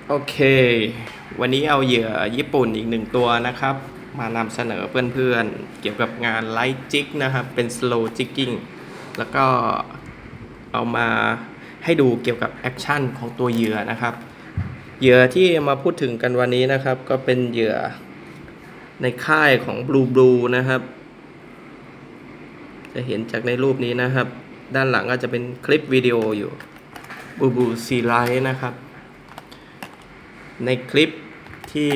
โอเค วันนี้เอาเหยื่อญี่ปุ่นอีกหนึ่งตัวนะครับมานำเสนอเพื่อนๆเกี่ยวกับงานไลท์จิกนะครับเป็น slow jigging แล้วก็เอามาให้ดูเกี่ยวกับแอคชั่นของตัวเหยื่อนะครับเหยื่อที่มาพูดถึงกันวันนี้นะครับก็เป็นเหยื่อในค่ายของ Blue นะครับจะเห็นจากในรูปนี้นะครับด้านหลังก็จะเป็นคลิปวิดีโออยู่ Blue Sea Light นะครับในคลิปที่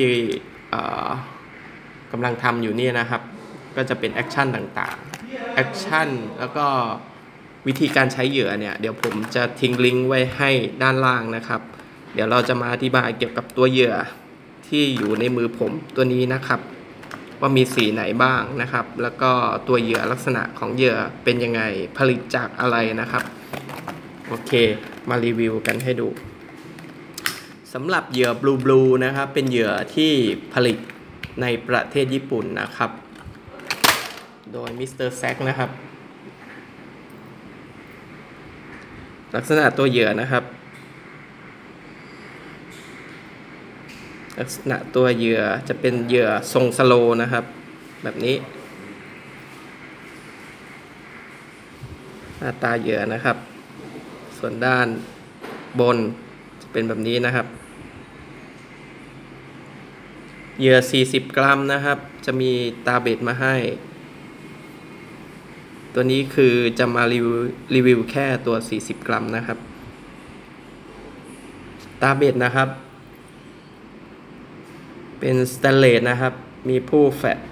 กำลังทำอยู่นี่นะครับก็จะเป็นแอคชั่นต่างๆแอคชั่นแล้วก็วิธีการใช้เหยื่อเนี่ยเดี๋ยวผมจะทิ้งลิงก์ไว้ให้ด้านล่างนะครับเดี๋ยวเราจะมาอธิบายเกี่ยวกับตัวเหยื่อที่อยู่ในมือผมตัวนี้นะครับว่ามีสีไหนบ้างนะครับแล้วก็ตัวเหยื่อลักษณะของเหยื่อเป็นยังไงผลิตจากอะไรนะครับโอเคมารีวิวกันให้ดูสำหรับเหยื่อ Blue นะครับเป็นเหยื่อที่ผลิตในประเทศญี่ปุ่นนะครับโดยมิสเตอร์แซกนะครับลักษณะตัวเหยื่อนะครับลักษณะตัวเหยื่อจะเป็นเหยื่อทรงสโลว์นะครับแบบนี้หน้าตาเหยื่อนะครับส่วนด้านบนจะเป็นแบบนี้นะครับเหยื่อ40 กรัมนะครับจะมีตาเบ็ดมาให้ตัวนี้คือจะมารีวิวแค่ตัว40 กรัมนะครับตาเบ็ดนะครับเป็นสแตนเลสนะครับมีผู้แฟต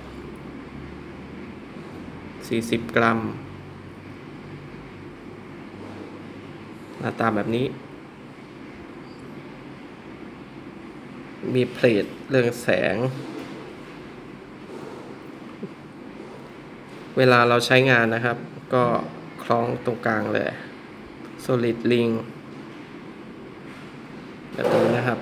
40 กรัมหน้าตาแบบนี้มีเพลทเรืองแสงเวลาเราใช้งานนะครับก็คล้องตรงกลางเลย solid ring แบบนี้นะครับ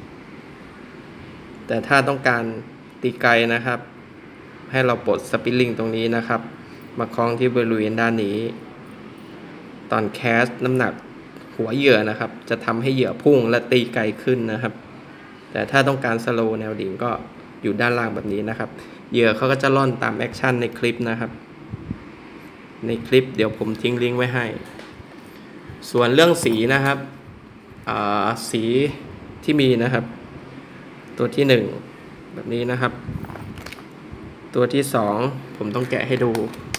แต่ถ้าต้องการตีไกลนะครับให้เราปลดสปิลลิงตรงนี้นะครับมาคล้องที่บริเวณด้านนี้ตอนแคสน้ำหนักหัวเหยื่อนะครับจะทำให้เหยื่อพุ่งและตีไกลขึ้นนะครับแต่ถ้าต้องการสโลว์แนวดิ่งก็อยู่ด้านล่างแบบนี้นะครับเหยื่อเขาก็จะล่อนตามแอคชั่นในคลิปนะครับในคลิปเดี๋ยวผมทิ้งลิงก์ไว้ให้ส่วนเรื่องสีนะครับสีที่มีนะครับตัวที่1แบบนี้นะครับตัวที่2ผมต้องแกะให้ดู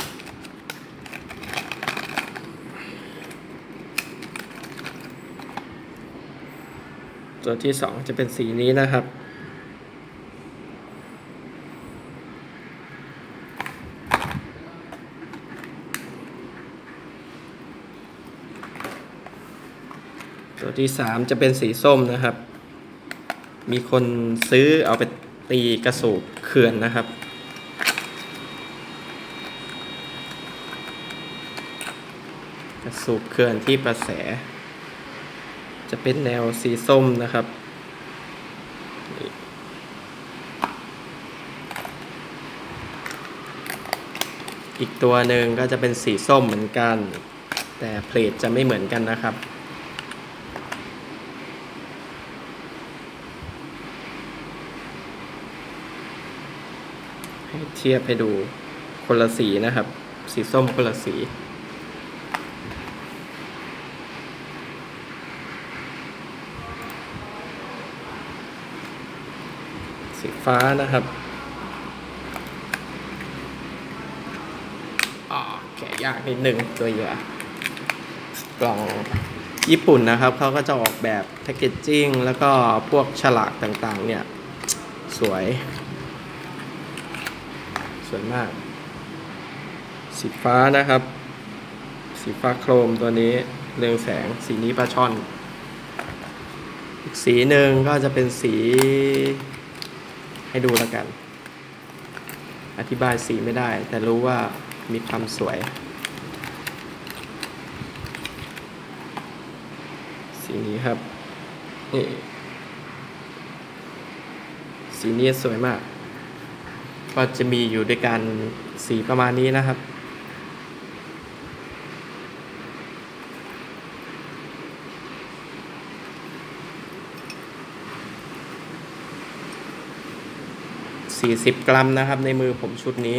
ตัวที่2จะเป็นสีนี้นะครับตัวที่3จะเป็นสีส้มนะครับมีคนซื้อเอาไปตีกระสูบเขื่อนนะครับกระสูบเขื่อนที่ประแสจะเป็นแนวสีส้มนะครับอีกตัวหนึ่งก็จะเป็นสีส้มเหมือนกันแต่เพลทจะไม่เหมือนกันนะครับให้เทียบให้ดูคนละสีนะครับสีส้มคนละสีสีฟ้านะครับแกะยากนิดหนึ่งตัวเหยื่อกล่องญี่ปุ่นนะครับเขาก็จะออกแบบแพคเกจจิ้งแล้วก็พวกฉลากต่างๆเนี่ยสวยมากสีฟ้านะครับสีฟ้าโครมตัวนี้เรืองแสงสีนี้ปลาช่อนอีกสีหนึ่งก็จะเป็นสีให้ดูแล้วกันอธิบายสีไม่ได้แต่รู้ว่ามีความสวยสีนี้ครับนี่สีนี้สวยมากก็จะมีอยู่ด้วยกันสีประมาณนี้นะครับ 40 กรัมนะครับในมือผมชุดนี้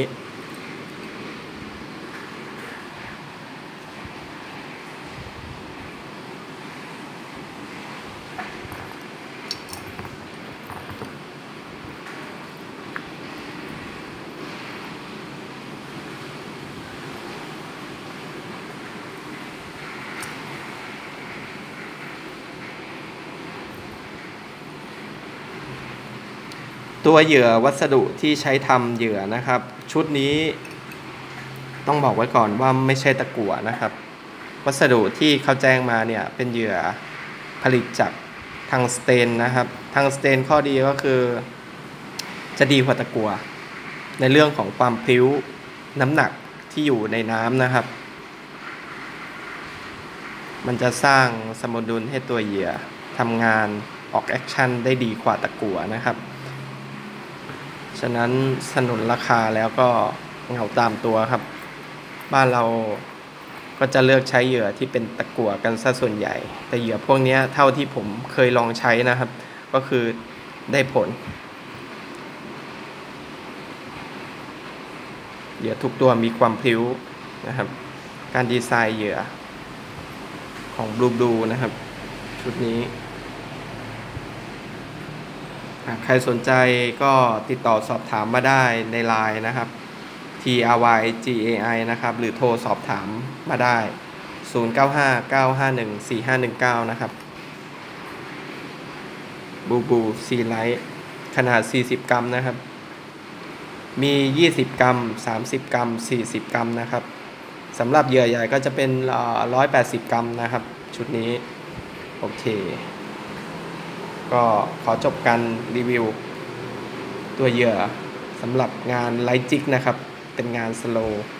ตัวเหยื่อวัสดุที่ใช้ทำเหยื่อนะครับชุดนี้ต้องบอกไว้ก่อนว่าไม่ใช่ตะกั่วนะครับวัสดุที่เขาแจ้งมาเนี่ยเป็นเหยื่อผลิตจากทังสเตนนะครับทังสเตนข้อดีก็คือจะดีกว่าตะกั่วในเรื่องของความพลิ้วน้ำหนักที่อยู่ในน้ำนะครับมันจะสร้างสมดุลให้ตัวเหยื่อทำงานออกแอคชั่นได้ดีกว่าตะกั่วนะครับฉะนั้นสนุนราคาแล้วก็เหงาตามตัวครับบ้านเราก็จะเลือกใช้เหยื่อที่เป็นตะกั่วกันซะส่วนใหญ่แต่เหยื่อพวกนี้เท่าที่ผมเคยลองใช้นะครับก็คือได้ผลเหยื่อทุกตัวมีความพลิ้วนะครับการดีไซน์เหยื่อของBlueนะครับชุดนี้ใครสนใจก็ติดต่อสอบถามมาได้ใน LINE นะครับ TRYGAI นะครับหรือโทรสอบถามมาได้0959514519นะครับบูซีไลท์ขนาด40 กรัมนะครับมี20 กรัม30 กรัม40 กรัมนะครับสำหรับเหยื่อใหญ่ก็จะเป็น180 กรัมนะครับชุดนี้โอเคก็ขอจบการรีวิวตัวเหยื่อสำหรับงานไลท์จิกนะครับเป็นงานสโลว์